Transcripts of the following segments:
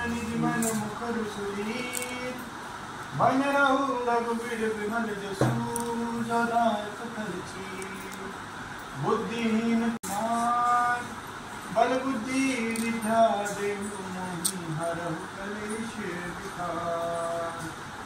निज मन मुखर सुधीर बन रहु रघुबीर विमल जसु सदा सफल चीर बुद्धिहीन कुमार बल बुद्धि विद्या देहु मोहि हरहु कलेश विकार।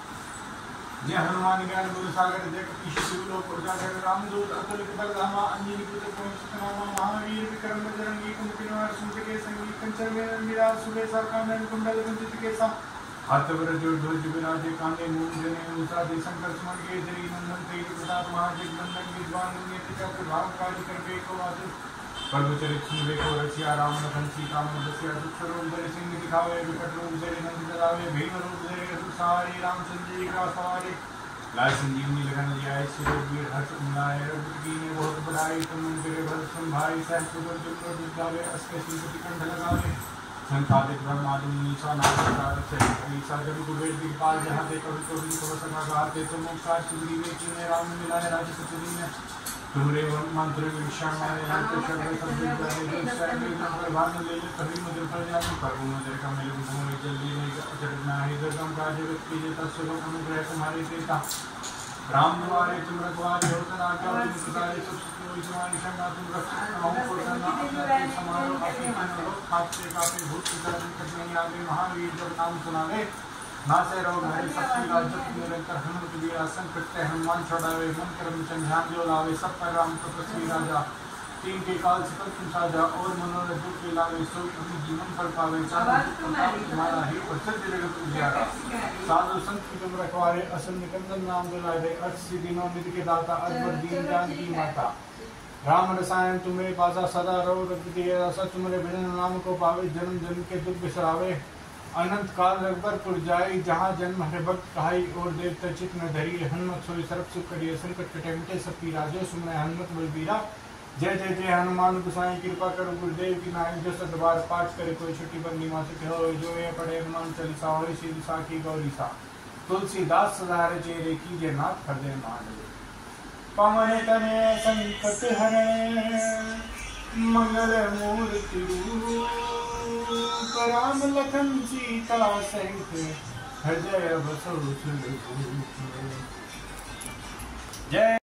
जय हनुमान ज्ञान गुरु सागर जय कपीश शिवलोक उजागर रामदूत अतुलित बल धामा अंजनी पुत्र पवन सुतनामा महावीर विक्रम बजरंगी कुमति निवार सुमति के संगी कंचन में मीरा सुबेसा कानन कुंडल कुंचित केसा हाथ वज्र ध्वज विराजे कांधे मूंज जने उसादे शंकर सुमन के जरी नंदन तेज प्रताप महाजग बंदन विद्वान नियति का प्रभाव कार्य करके को आदि प्रभु चरित सुनबे को रसिया राम लखन सीता मन बसिया दुख रूप धरे सिंह दिखावे विकट रूप धरे नंद जलावे भीम रूप धरे रघुसारी रामचंद्र जी का सवारी लाल संजीवनी लगन लियाए शिववीर हर्ष उमलाए रघुपति ने बहुत बढ़ाई तुम तेरे भरत सुन भाई सहस्त्र दुर्ग दुर्गावे अस्के श्रीपति कंठ लगावे संपादित ब्रह्मादि नीसा नारद ईसा जब कुबेर दिखपाल जहाँ ते कवि कवि कव सका गाते तुम ओंकार सुग्रीव कीने राम मिलाए राज सतुरी ने तुमरे मंत्र विषण में तो शब्द शब्द बने सभी नंबर भाग ले ले कभी मुझे पर जाने पर मुझे का मेरे मुंह में जल्दी नहीं अचरज ना है जगम का जगत की जेता सुनो अनुग्रह तुम्हारे देता राम द्वारे तुम रखवारे हो तना क्या तुम सुधारे सब विश्वानी शंगा तुम रक्षक हम को तना अपने समारोह अपने अनुभव आपसे काफी भूत सुधार करने आगे महावीर जब नाम सुनावे नासे रोग हरे शक्ति राजत निरंतर हनुमत वीरा संकट ते हनुमान छुड़ावे मन कर्म ध्यान जो लावे सब पर राम तपस्वी राजा तीन के काल सकल तुम साजा और मनोरथ दुख के लावे सो अपने जीवन पर पावे तुम्हारा ही प्रसिद्ध जगत उजियारा साधु संत की तुम रखवारे असल निकंदन नाम दुलारे अर्थ सिद्धि निधि के दाता अकबर दीन जान की माता राम रसायन तुम्हें पासा सदा रहो रघुपति रसा तुम्हारे भजन नाम को पावे जन्म जन्म के दुख बिसरावे अनंत काल रघुबरपुर जाई जहाँ जन्म हरे भक्त कहाई और देवता चित न धरी हनुमत सोई सर्व सुख करिए संकट कटे मिटे सब पीरा जो सुमने हनुमत बलबीरा जय जय जय हनुमान गोसाई कृपा करो गुरुदेव की नाई जो सतबार पाठ करे कोई छुट्टी बंदी मासिक हो जो ये पढ़े हनुमान चालीसा हो सीधी साखी गौरी सा तुलसीदास सदारे चेरे कीजिए नाथ हृदय मान पवन तने संकट हरे मंगल मूर्ति राम लखन सीता सहित हृदय बसो जय।